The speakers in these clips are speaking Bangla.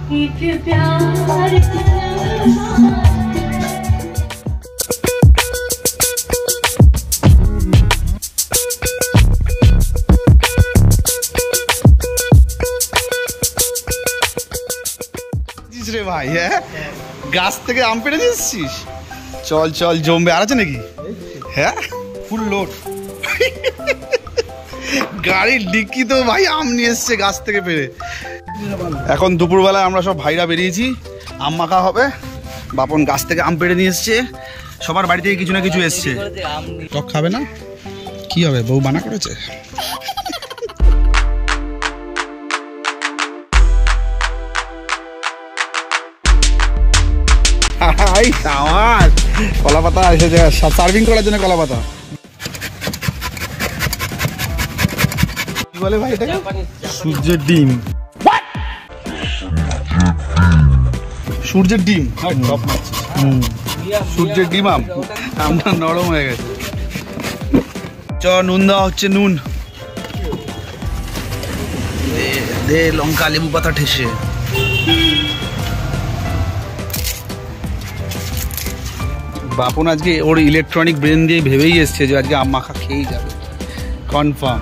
রে ভাই, হ্যাঁ গাছ থেকে আম পেড়ে নিয়ে এসেছিস? চল চল জমবে। আর আছে নাকি? হ্যাঁ ফুল লোড। গাড়ির ডিক্কি তো ভাই আম নিয়ে এসছে গাছ থেকে পেড়ে। এখন দুপুরবেলায় আমরা সব ভাইরা বেরিয়েছি, আম মাখা হবে। বাপন গাছ থেকে আম পেড়ে নিয়ে এসছে। সবার বাড়ি থেকে কিছু না কিছু এসছে। টক খাবে না? কি হবে, বউ বানা করেছে। কলা পাতা এসেছে সার্ভিং করার জন্য। কলা পাতা কি বলে ভাই এটাকে? সূর্যের ডিম। সূর্যের ডিম, সূর্যের ডিম আম। আমটা নরম হয়ে গেছে। চ নুন দেওয়া হচ্ছে, নুন দে, লঙ্কা লেবু পাতা ঠেসে। বাপন আজকে ওর ইলেকট্রনিক ব্রেন দিয়ে ভেবেই এসছে যে আজকে আম মাখা খেয়েই যাবে কনফার্ম।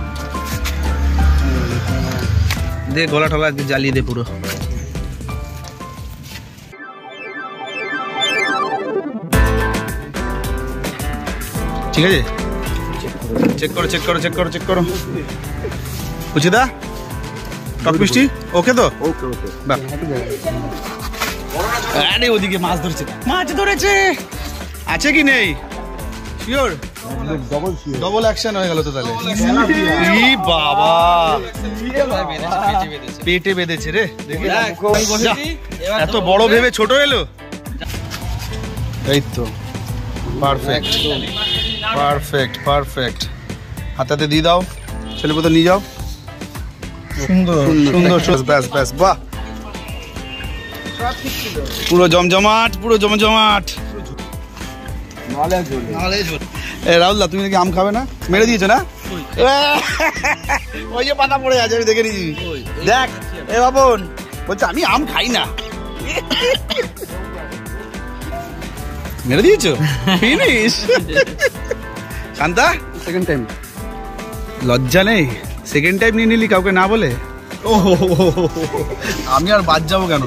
দে গলা টলা আজকে জ্বালিয়ে দে পুরো। ঠিক আছে, চেক করো চেক করো চেক করো চেক করো। বুঝিদা টক মিষ্টি ওকে তো? ওকে ওকে। আরে ওদিকে মাছ ধরছে, মাছ ধরেছে। আছে কি নেই শিওর? ডবল অ্যাকশন হয়ে গেল তো তাহলে। ই বাবা, পেটে বেঁধেছে রে। দেখি এত বড় ভেবে ছোট এলো। এই তো পারফেক্ট পারফেক্ট পারফেক্ট। হাতাতে দিয়ে দাও, ছেলে কোথাও নিয়ে যাও। সুন্দর সুন্দর, ব্যাস ব্যাস, বাহ পুরো জমজমাট, পুরো জমজমাট। রাহুলদা তুমি নাকি আম খাবে না? মেরে দিয়েছো না? ওই যে পাতা পড়ে আছে, আমি দেখে নিয়েছি। দেখ এ বাবন বলছে আমি আম খাই না। মেরে দিয়েছো? ফিনিশ। শান্তা সেকেন্ড টাইম লজ্জা নেই? সেকেন্ড টাইম নিয়ে নিলি কাউকে না বলে? ও আমি আর বাদ যাবো কেন?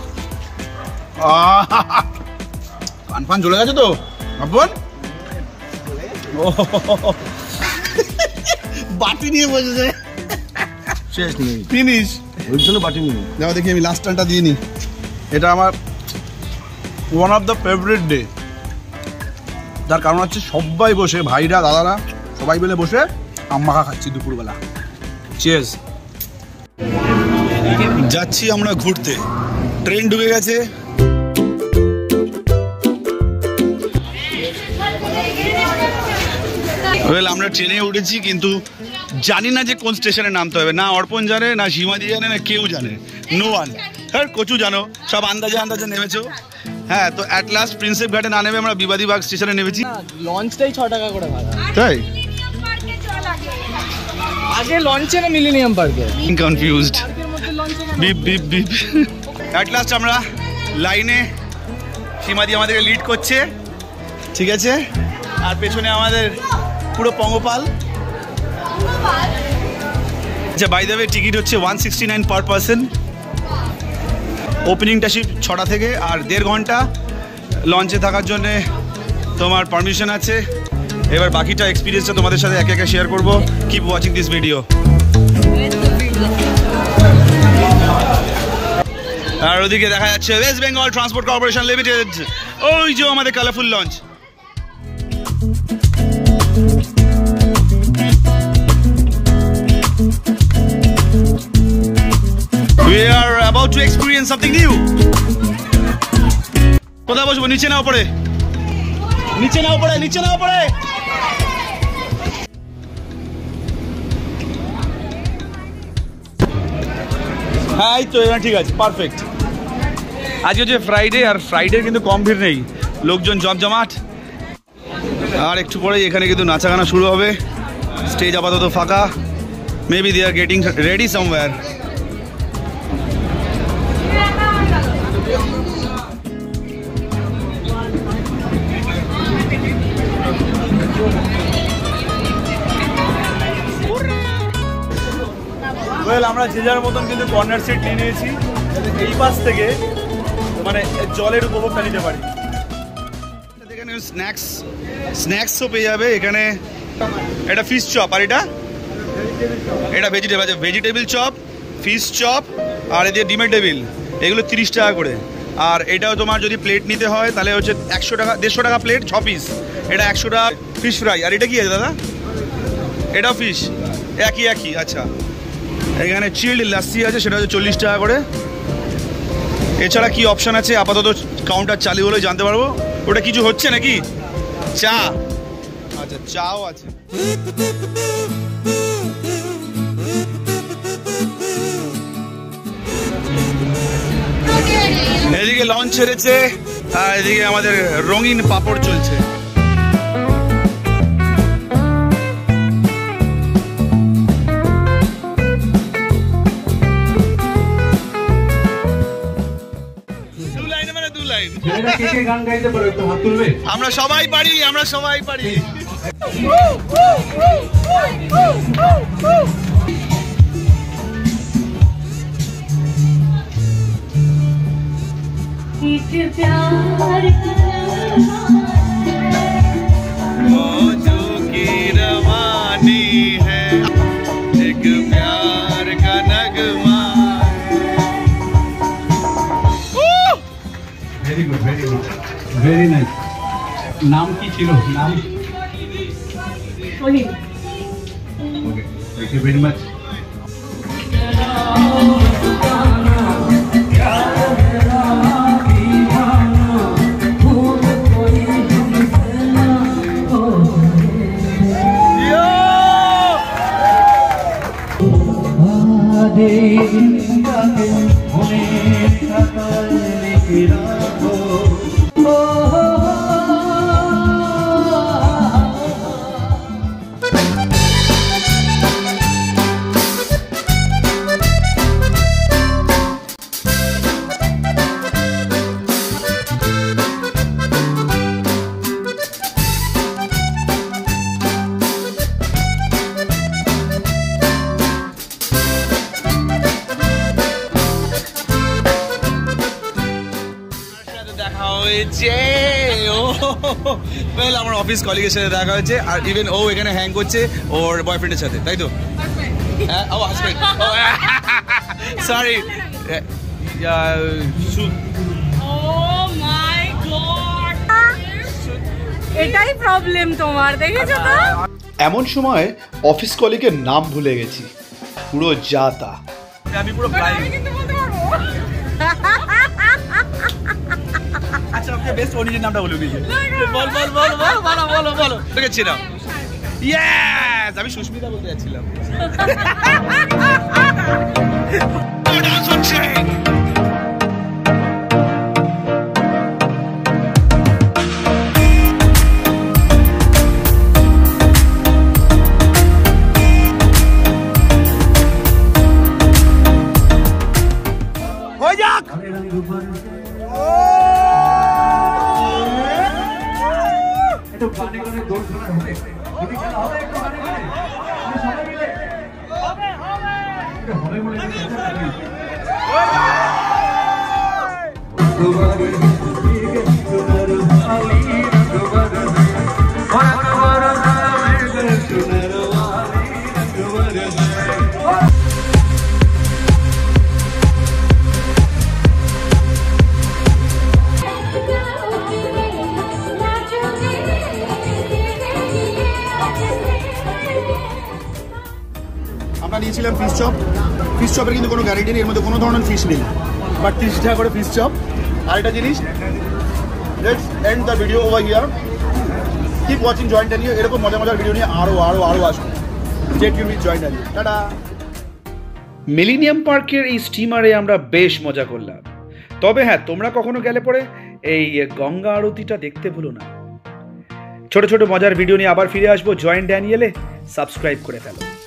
কান ফান চলে গেছে তো বাপন। বাটি নিয়ে বসেছে। শেষ নেই, ফিনিশ। ওই জন্য বাটি নিয়ে যাও। দেখি আমি লাস্ট টানটা দিয়ে নিই। এটা আমার one of the favourite day. তার কারণ হচ্ছে সবাই বসে, ভাইরা দাদারা সবাই মিলে বসে আম মাখা খাচ্ছি দুপুরবেলা। চিয়ার্স। যাচ্ছি আমরা ঘুরতে, ট্রেন ঢুকে গেছে। আমরা ট্রেনে উঠেছি কিন্তু জানি না যে কোন স্টেশনে নামতে হবে। না অর্পণ জানে, না সীমাদি জানে, না কেউ জানে। No one. হ্যাঁ কচু জানো, সব আন্দাজে আন্দাজে নেমেছো। হ্যাঁ তো অ্যাট লাস্ট প্রিন্সেপ ঘাটে না নেমে আমরা বিবাদীবাগ স্টেশনে নেমেছি। লঞ্চটাই 6 টাকা করে ভাড়া। তাই আগে লঞ্চে না মিলেনিয়াম পার্কে? Confused. Beep beep beep. At last আমরা লাইনে, সীমাদি আমাদেরকে লিড করছে, ঠিক আছে। আর পেছনে আমাদের পুরো পঙ্গপাল। আচ্ছা বাই দ্য ওয়ে টিকিট হচ্ছে 169 পার পারসন। ওপেনিংটা শিপ 6টা থেকে, আর 1.5 ঘন্টা লঞ্চে থাকার জন্যে তোমার পারমিশন আছে। এবার বাকিটা এক্সপিরিয়েন্সটা তোমাদের সাথে একে একে শেয়ার করবো। Keep watching this video. আর ওদিকে দেখা যাচ্ছে ওয়েস্ট বেঙ্গল ট্রান্সপোর্ট কর্পোরেশন লিমিটেড। ওই যে আমাদের colourful launch. We are about to experience something new. কোথায় বসবো? নিচে না উপরে? নিচে না উপরে? নিচে না উপরে? হ্যাঁ এই তো এবার ঠিক আছে, পারফেক্ট। আজকে হচ্ছে ফ্রাইডে, আর ফ্রাইডে কিন্তু কম ভিড় নেই, লোকজন জমজমাট। আর একটু পরে এখানে কিন্তু নাচা গানা শুরু হবে। স্টেজ আপাতত ফাঁকা। Maybe they are getting ready somewhere. আমরা যে যার মতন কিন্তু কর্নার সিট নিয়ে নিয়েছি, এই পাশ থেকে মানে জলের উপভোগটা নিতে পারি। এখানে স্ন্যাক্সও পেয়ে যাবে। এখানে এটা ফিশ চপ, আর এটা ভেজিটেবল চপ, ফিশ চপ, আর এদিকে ডিমের টেবিল, এগুলো 30 টাকা করে। আর এটাও তোমার যদি প্লেট নিতে হয় তাহলে হচ্ছে 100 টাকা, 150 টাকা প্লেট, 6 পিস। এটা 100 টাকা ফিশ ফ্রাই। আর এটা কি আছে দাদা? এটাও ফিশ, একই। আচ্ছা, এখানে চিল্ড লাসি আছে, সেটা হচ্ছে 40 টাকা করে। এছাড়া কি অপশান আছে আপাতত কাউন্টার চালু হলে জানতে পারবো। ওটা কিছু হচ্ছে নাকি? চা, আচ্ছা চাও আছে। এদিকে লঞ্চ ছেড়েছে, আর এদিকে আমাদের রঙিন পাপড় চলছে। আমরা সবাই পারি। मौजों की रवानी है, एक प्यार का नगमा। Very good, very nice. नाम की चिलो, नाम okay, thank you very much. আমার অফিস কলিগের সাথে দেখা হয়েছে, আর ইভেন ও এখানে হ্যাং করছে ওর বয়ফ্রেন্ডের সাথে, তাই তো? ও হাজবেন্ড, সরি। এটাই প্রবলেম তোমার, দেখেছো তো? এমন সময় অফিস কলিগের নাম ভুলে গেছি, পুরো যা তা। আমি পুরো ফ্লাইং। আচ্ছা, ওকে বেস্ট ওরিজিন নামটা বলে দিয়েছে। বলো দেখেছি না? ইয়েস, আমি সুস্মিতা বলতে যাচ্ছিলাম। ডান্স হচ্ছে। হয়ে যাক। একটু গানে গানে দৌড় খেলা হবে, যদি খেলা হবে একটু গানে গানে সবাই মিলে হবে বলে আমরা নিয়েছিলাম ফিশ চপের কিন্তু কোনো গ্যারান্টি নেই, এর মধ্যে কোনো ধরনের ফিশ নেই, বাট 30 টাকা করে ফিশ চপ। আর একটা জিনিস, let's end the video over here. Keep watching Joint Dalia, এরকম মজার ভিডিও নিয়ে আরও আসুন। Stay tuned with Joint Dalia. Tata. Millennium পার্কের এই স্টিমারে আমরা বেশ মজা করলাম। তবে হ্যাঁ, তোমরা কখনো গেলে পরে এই গঙ্গা আরতিটা দেখতে ভুলো না। ছোট ছোট মজার ভিডিও নিয়ে আবার ফিরে আসবো জয়েন্ট ড্যানিয়েলে। সাবস্ক্রাইব করে ফেলো।